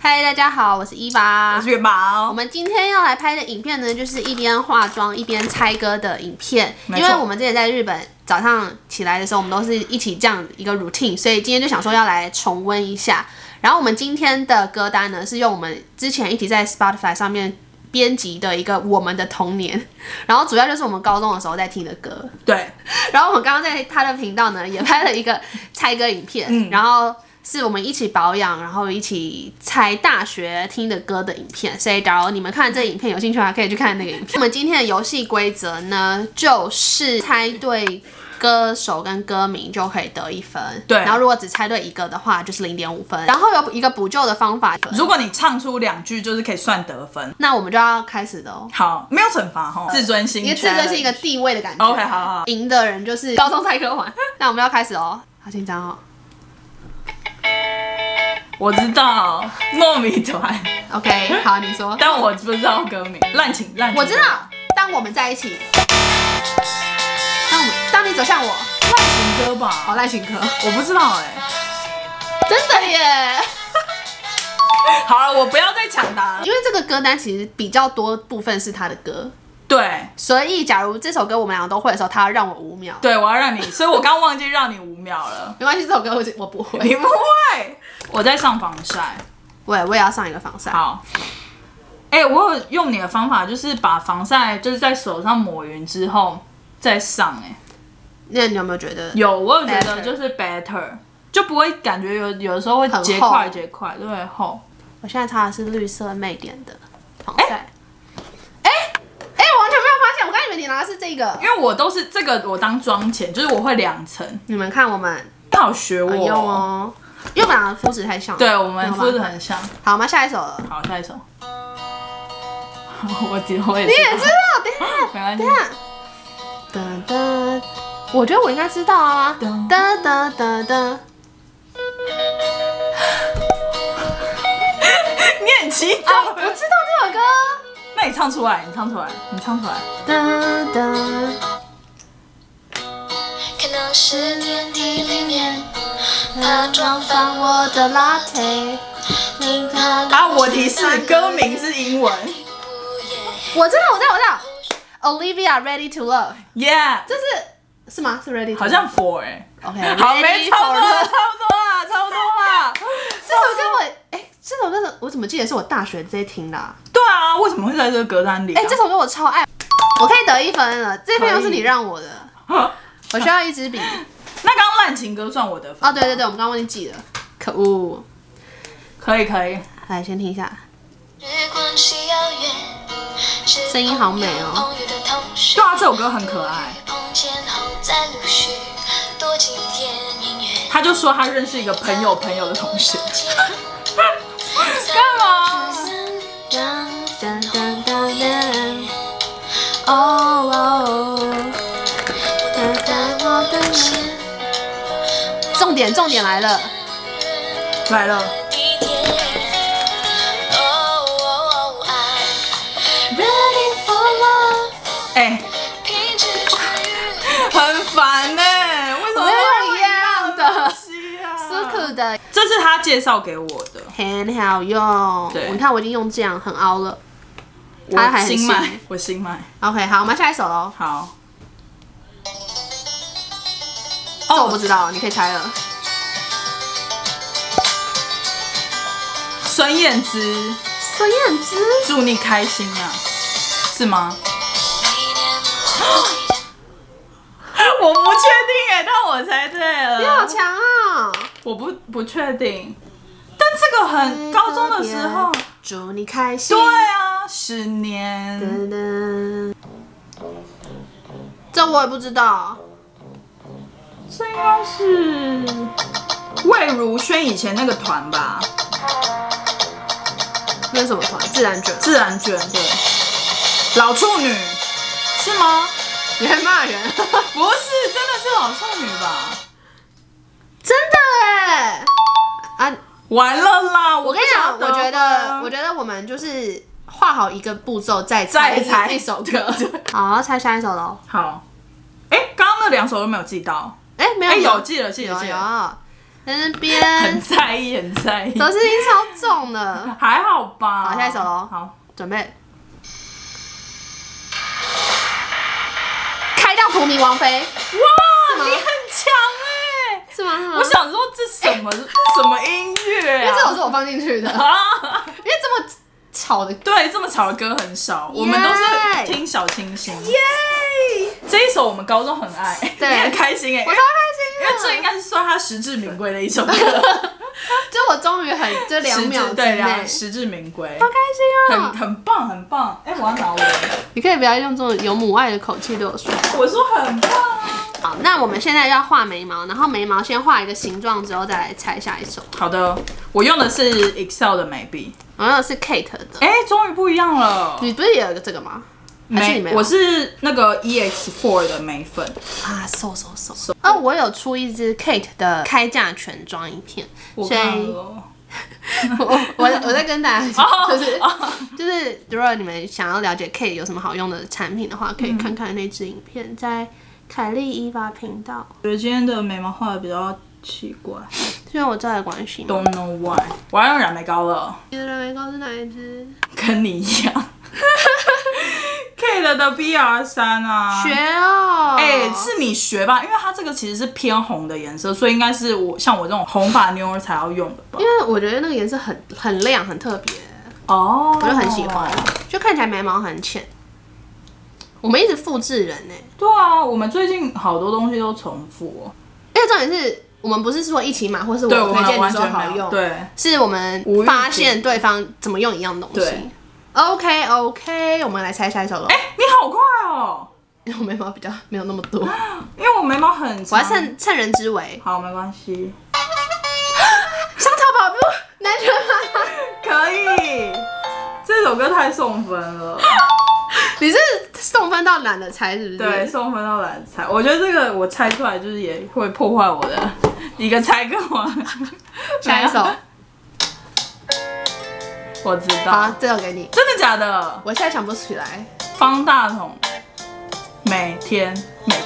嗨，大家好，我是伊娃， 我是元宝。 我们今天要来拍的影片呢，就是一边化妆一边猜歌的影片。因为我们之前在日本早上起来的时候，我们都是一起这样一个 routine， 所以今天就想说要来重温一下。然后我们今天的歌单呢，是用我们之前一起在 Spotify 上面编辑的一个我们的童年，然后主要就是我们高中的时候在听的歌。 对， 然后我们刚刚在他的频道呢，也拍了一个猜歌影片，然后是我们一起保养，然后一起猜大学听的歌的影片。所以假如你们看这个影片有兴趣的话，可以去看那个影片。我们今天的游戏规则呢，就是猜对歌手跟歌名就可以得1分。 对， 然后如果只猜对一个的话，就是0.5分。然后有一个补救的方法， 如果你唱出2句，就是可以算得分。 那我们就要开始了哦。 好，没有惩罚哈，自尊心， 因为自尊是一个地位的感觉。 OK， 好， 赢的人就是高中猜歌王。那我们要开始哦，好紧张哦。 我知道糯米团 ，OK， 好，你说。 但我不知道歌名，滥情。 我知道，当我们在一起。当你走向我。 滥情歌吧？ 哦，滥情歌， 我不知道真的耶。 好了，我不要再抢答了， 因为这个歌单其实比较多部分是他的歌。 对， 所以假如这首歌我们两个都会的时候，他要让我5秒。 对，我要让你，所以我刚忘记让你5秒了。 没关系，这首歌我不会。 你不会？我在上防晒。 我也要上一个防晒。 好。我有用你的方法，就是把防晒就是在手上抹匀之后再上。 那你有没有觉得？ 有，我有觉得就是 better， 就不会感觉有的时候会结块，对，厚。 我现在擦的是绿色媚点的防晒。我完全没有发现，我刚以为你拿的是这个， 因为我都是这个，我当妆前，就是我会2层。 你们看我们， 他有学我用哦，因为我们两个肤质太像了。 对，我们肤质很像。 好，我们下一首了。 好，下一首。我也知道。 你也知道？等一下， 没关系。 噔噔，我觉得我应该知道啊。噔噔噔噔噔。 你很期待。 我知道这首歌。 那你唱出来，你唱出来。 噔噔。 可能是电梯里面， 他装放我的 latte。 我提示歌名是英文。 我知道。Olivia Ready to Love。Yeah。这是吗？是 Ready to Love。 好像 For OK。 好，没差不多啦。 这首歌我怎么记得是我大学直接听的？ 对啊，为什么会在这个歌单里？ 这首歌我超爱，我可以得1分了。这篇又是你让我的，我需要一支笔。 那刚刚滥情歌算我的分？ 哦，对，我们刚刚忘记记了，可恶。 可以。 来，先听一下。声音好美哦。 对啊，这首歌很可爱。他就说他认识一个朋友的同学。干嘛？ 重点来了。 很烦为什么会用一样的苏酷的？ 这是他介绍给我的， 很好用。 对， 你看我已经用这样很凹了。 我新买。 OK， 好，我们下一首喽。 好。 这我不知道，你可以猜了。 孙燕姿。祝你开心啊，是吗？我不确定但我猜对了。 你好强啊！ 我不确定，但这个很高中的时候。 祝你开心。 对啊，10年。 这我也不知道。 这应该是魏如萱以前那个团吧？ 那是什么团？自然卷。 对。老处女是吗？ 你还骂人？ 不是，真的是老处女吧？ 真的完了啦！ 我跟你讲，我觉得我们就是画好一个步骤再猜一首歌。好，猜下一首喽。 好。刚刚那2首都没有记到。 没有， 有记了。 在那边很在意，很在意。 得失心超重的。 还好吧。 好，下一首喽。 好， 准备。开到荼蘼王妃。 哇，你很强哎！ 是吗？ 我想说这什么音乐啊？ 因为这首是我放进去的，因为这么吵的， 对，这么吵的歌很少，我们都是听小清新。耶！这一首我们高中很爱， 对， 你很开心哎， 我超开心因为这应该是算它实至名归的一首歌。 就我终于就2秒之内， 实至名归， 好开心啊！ 很棒，很棒。哎，我要拿我的， 你可以不要用这种有母爱的口气对我说。 我说很棒。 好，那我们现在要画眉毛，然后眉毛先画一个形状之后再来猜下一首。 好的，我用的是 Excel 的眉笔， 我用的是 Kate 的。 哎，终于不一样了。 你不是也有一个这个吗？ 我是那个 EX4 的眉粉啊，瘦。哦，我有出一支 Kate 的开架全妆影片， 我看了。 我在跟大家讲，就是如果你们想要了解 Kate 有什么好用的产品的话，可以看看那支影片，在凯莉伊娃频道。 我觉得今天的眉毛画的比较奇怪， 是因为我这的关系吗 ？Don't know why。我要用染眉膏了。 你的染眉膏是哪一支？ 跟你一样。Kate 的 BR3啊， 学哦， 是你学吧？因为它这个其实是偏红的颜色，所以应该是像我这种红发妞儿才要用的吧？ 因为我觉得那个颜色很亮，很特别哦， 我就很喜欢，就看起来眉毛很浅。我们一直复制人哎。 对啊，我们最近好多东西都重复哦。 因为重点是我们不是说一起买，或是我推荐你说好用， 对， 是我们发现对方怎么用一样东西。OK， 我们来猜下一首了。 你好快哦！ 因为我眉毛比较没有那么多， 因为我眉毛很长， 我要趁人之危。 好，没关系。 香草跑步，男人吗？ 可以。这首歌太送分了。 你是送分到懒得猜是不是？ 对，送分到懒得猜。我觉得这个我猜出来就是也会破坏我的一个猜歌王。 下一首。 我知道。 好，这首给你。 真的假的？ 我现在想不起来。 方大同，每天。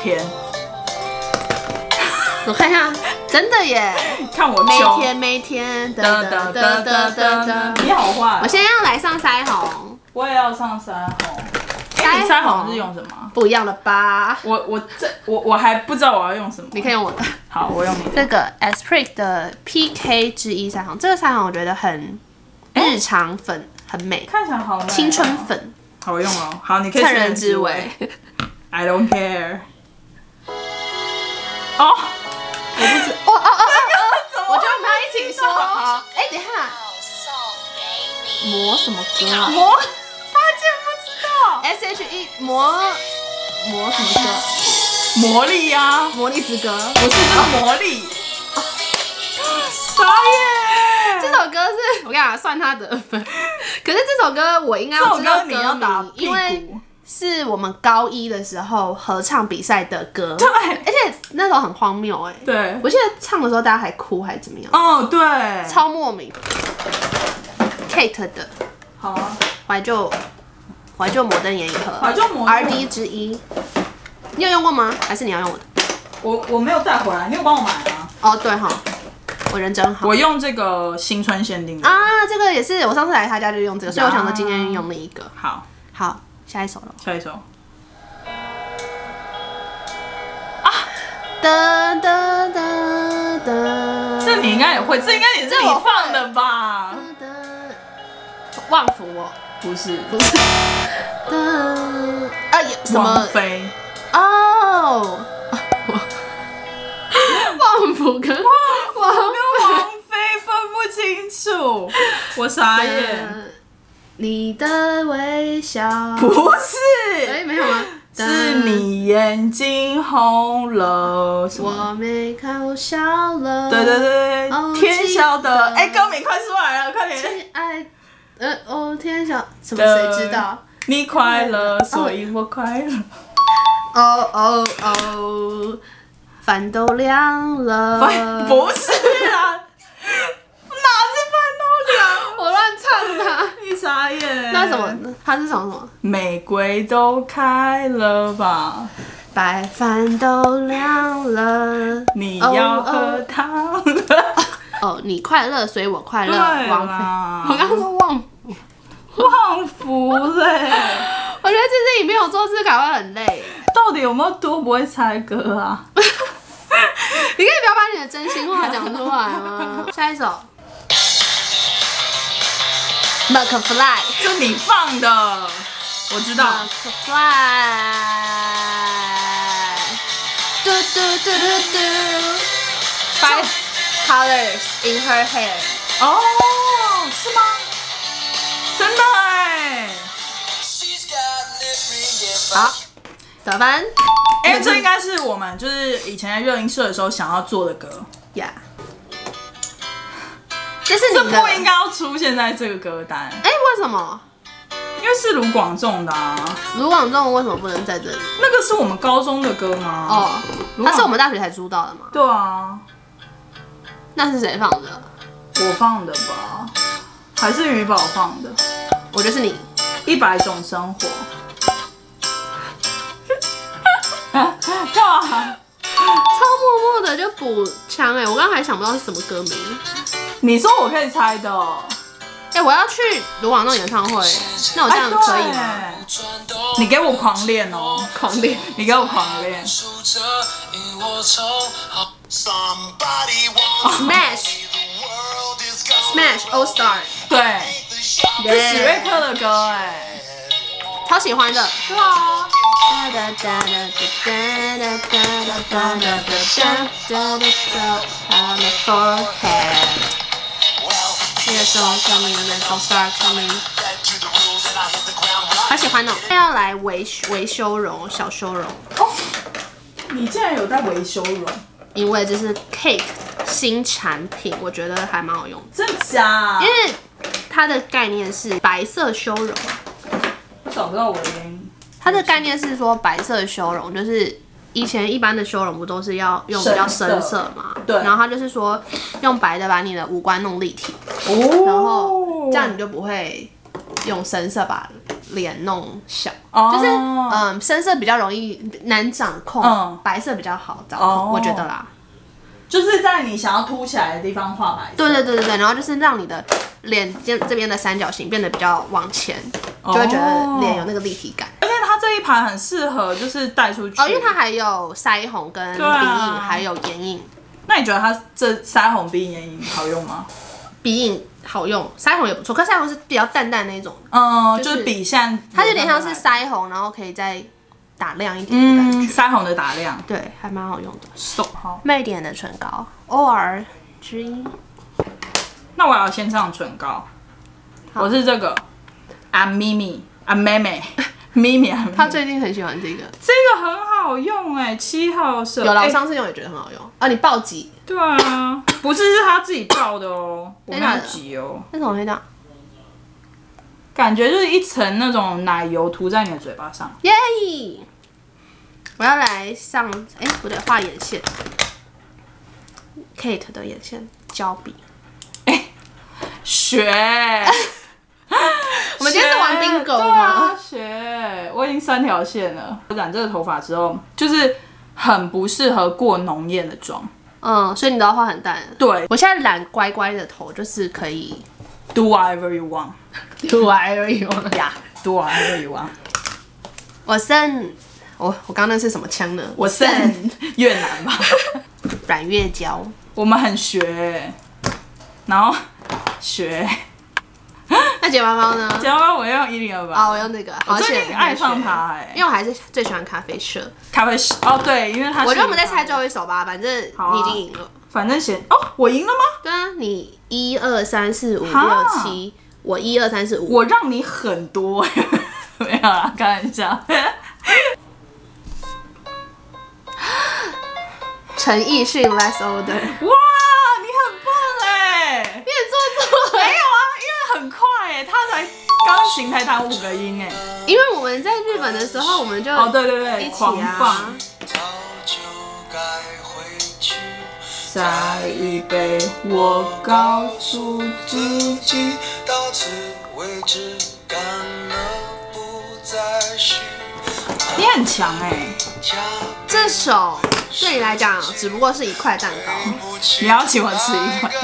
我看一下，真的耶！ 看我每天， 你好坏。 我现在要来上腮红。 我也要上腮红。你腮红是用什么？ 不一样了吧？ 我还不知道我要用什么。 你可以用我的。 好，我用你的。 这个 Esprit 的 PK 之一腮红，这个腮红我觉得很日常粉，很美， 看起来好美。 青春粉。 好用哦。好，你可以趁人之危。 I don't care。哦， 我不知我觉得我们要一起说。等一下，魔什么歌啊？ 魔，他竟然不知道。 SHE 魔什么歌？ 魔力呀， 魔力之歌。 不是，就是魔力。傻耶！ 这首歌是我跟你讲，算他得分。可是这首歌我应该要知道歌名，因为是我们高一的时候合唱比赛的歌。 对， 而且那时候很荒谬哎。 对， 我记得唱的时候大家还哭还怎么样？ 哦，对， 超莫名。Kate 的， 好啊， 怀旧摩登眼影盒， 怀旧摩登 RD 之一。你有用过吗？还是你要用我的？ 我没有带回来，你有帮我买吗？ 哦，对哈，我人真好。 我用这个新春限定的啊，这个也是我上次来他家就用这个，所以我想说今天用了一个。好，下一首了。 下一首。 噔噔噔噔， 这你应该也会，这应该也是你放的吧？ 旺福我不是， 什么？ 王菲哦，旺福跟王菲分不清楚，我傻眼。 你的微笑不是， 没有吗？ 是你眼睛红了， 我没看我笑了。 对，天晓得。歌名快出来了，快点。 亲爱，天晓什么？谁知道？ 你快乐，所以我快乐。 饭都凉了。 不是啊，哪是饭都凉？ 我乱唱的。 你傻眼。 那什么？他是什么？ 玫瑰都开了吧？ 白饭都凉了。 你要喝汤了。 哦，你快乐，所以我快乐。 对王菲， 啦我刚刚说旺福， 旺福嘞， 我觉得这支影片我做字卡会很累。 到底有没有多不会猜歌啊？ 你可以不要把你的真心话讲出来吗？下一首 McFly， 就你放的，我知道。 McFly， 嘟嘟嘟嘟嘟 ，Five colors in her hair。 哦，是吗？真的哎。 好，得分。 哎，这应该是我们就是以前在热音社的时候想要做的歌。 呀，这是这你的。 不应该要出现在这个歌单， 哎，为什么？ 因为是卢广仲的啊。 卢广仲为什么不能在这里？ 那个是我们高中的歌吗？ 哦，他是我们大学才出道的吗？ 对啊， 那是谁放的？ 我放的吧，还是鱼宝放的？ 我觉得是你。 100种生活。干嘛？ 超默默的就补枪哎！我刚刚还想不到是什么歌名。 你说我可以猜的哦。 哎，我要去卢广仲演唱会，那我这样可以吗？ 你给我狂练哦， 狂练， 你给我狂练。 Smash All Star， 对，是史瑞克的歌哎， 超喜欢的。 对啊。 好喜欢哦！要来维修容，小修容。 哦，你竟然有在维修容？ 因为这是 Cake 新产品，我觉得还蛮好用的。 真假？ 因为它的概念是白色修容。 我找不到我的原因。 它的概念是说白色修容，就是以前一般的修容不都是要用比较深色嘛？ 对。 然后它就是说用白的把你的五官弄立体，然后这样你就不会用深色把脸弄小，就是深色比较容易难掌控，白色比较好掌控，我觉得啦。 就是在你想要凸起来的地方画白色。 对，然后就是让你的脸这边的三角形变得比较往前，就会觉得脸有那个立体感。 而且它这一盘很适合就是带出去， 因为它还有腮红跟鼻影，还有眼影。 那你觉得它这腮红、鼻影、眼影好用吗？ 鼻影好用，腮红也不错，可是腮红是比较淡淡那种， 就是比像它有点像是腮红，然后可以再打亮一点的感觉。 腮红的打亮， 对，还蛮好用的。 好， 媚点的唇膏，OR 之一。 那我要先上唇膏，我是这个啊咪咪啊妹妹咪咪啊， 他最近很喜欢这个， 这个很好用哎，7号色。 有啦，我上次用也觉得很好用啊。你爆挤？ 对啊，不是他自己爆的哦，我没有挤哦。 那种黑的， 感觉就是一层那种奶油涂在你的嘴巴上。 耶！我要来上，不对，画眼线。Kate 的眼线胶笔。 学。 我们今天是玩 bingo 吗？ 学，我已经3条线了。染这个头发之后，就是很不适合过浓艳的妆。 所以你都要画很淡。 对， 我现在染乖乖的头，就是可以 do whatever you want， do whatever you want 呀，do whatever you want。 我剩我刚刚那是什么枪呢？ 我剩越南吧， 软月胶。 我们很学，然后学。 那睫毛膏呢？ 睫毛膏我用102吧。 我用那个。 我最近爱上它因为我还是最喜欢咖啡色。 咖啡色对，因为它。 我觉得我们再猜最后一首吧，反正你已经赢了。 反正我赢了吗？ 对啊，你1、2、3、4、5、6、7，我1、2、3、4、5。 我让你很多没有啦，开玩笑。 陈奕迅 Last Order。 哇，你很棒哎！ 你也做错了。 没有啊，因为很快哎，他才钢琴才弹5个音哎。 因为我们在日本的时候，我们就对， 一起狂放。再一杯，我告诉自己，到此为止，干了不再续。你很强哎！ 这首对你来讲只不过是一块蛋糕。 你要请我吃一块。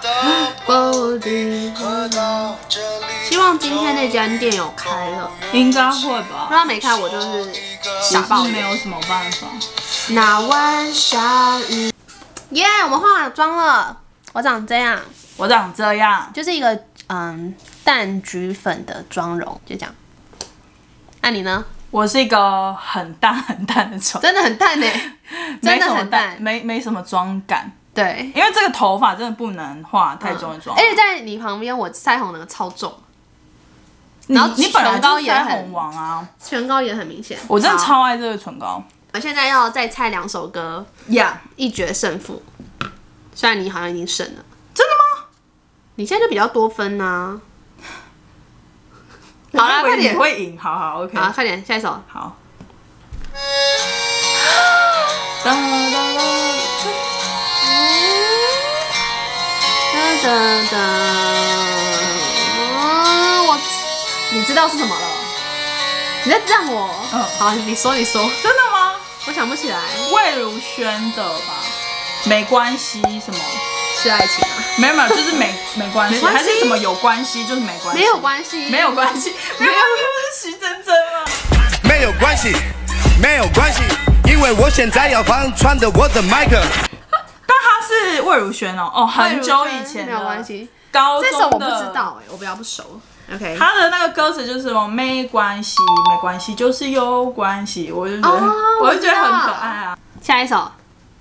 希望今天那间店有开了， 应该会吧。 如果没开，我就是傻爆眼。 没有什么办法。 那晚下雨，耶！我们化完妆了，我长这样， 我长这样， 就是一个淡橘粉的妆容，就这样。那你呢？ 我是一个很淡很淡的妆， 真的很淡欸，真的很淡， 没什么妆感。 对， 因为这个头发真的不能化太重的妆， 而且在你旁边，我腮红那个超重， 然后你本来唇膏也很王啊， 唇膏也很明显。 我真的超爱这个唇膏。 我现在要再猜2首歌，一决胜负。虽然你好像已经胜了， 真的吗？ 你现在就比较多分啊。好啦，快点， 你会赢，好 ，OK， 好，快点，下一首。 好。 你知道是什么了？你在让我，好，你说， 真的吗？ 我想不起来。 魏如萱的吧？没关系，什么？ 是爱情啊？ 没有，就是没关系，还是什么有关系，就是没关系。 没有关系， 没有关系，没有关系，徐真真吗？ 没有关系，没有关系，因为我现在要放穿的我的麦克。 但他是魏如萱哦，很久以前的， 没有关系。 高中的这首我不知道我比较不熟。OK， 他的那个歌词就是什么没关系，没关系就是有关系，我就觉得，我就觉得很可爱啊。 下一首，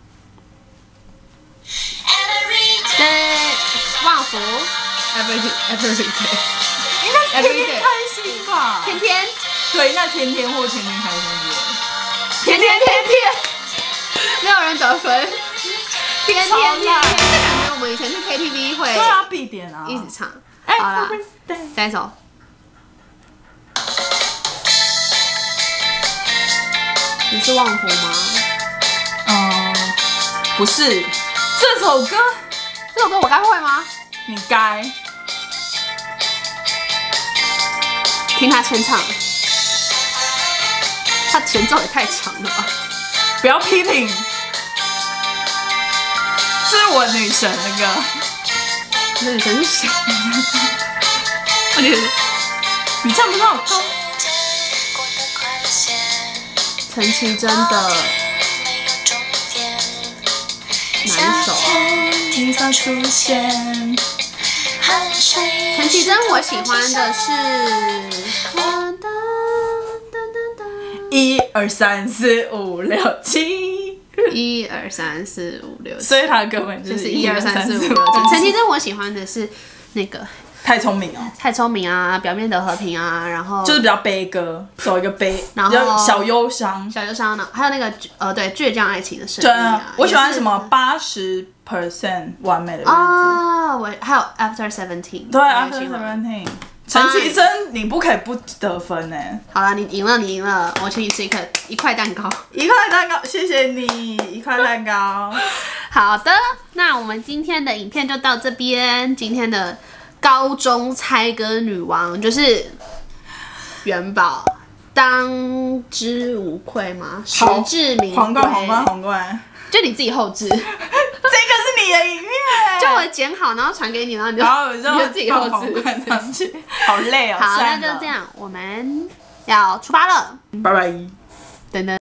对，旺福 ，Every Day， 应该是天天开心吧？ 天天， 对，那天天或天天开心节， 天天，没有人得分。天，这感觉我们以前去 KTV 会， 对啊，必点啊， 一直唱。 好啦，下一首。你是旺福吗？ 不是。这首歌我该会吗？ 你该听他先唱，他前奏也太长了吧！ 不要批评，这是我女神那个。 你的女神是谁？ 你唱不到。 陈绮贞的哪一首？陈绮贞我喜欢的是 1、2、3、4、5、6、7。 1、2、3、4、5、6， 所以他的歌本就是 1、2、3、4、5、6、7。陈绮贞我喜欢的是那个太聪明哦， 太聪明啊，表面的和平啊，然后就是比较悲歌，走一个悲， 然后小忧伤呢，还有那个对倔强爱情的胜利啊， 我喜欢什么80% 完美的日子我还有 After 17， 对 After 17。陈绮贞，你不可以不得分哎！ 好了，你赢了，我请你吃一块蛋糕 ，1块蛋糕，谢谢你，1块蛋糕。 好的，那我们今天的影片就到这边，今天的高中猜歌女王就是元宝，当之无愧吗？实至名归。 皇冠， 就你自己后置， 这个是你的影片， 就我剪好，然后传给你，然后你就自己后置上去，好累哦。 好，那就这样，我们要出发了， 拜拜。 等等。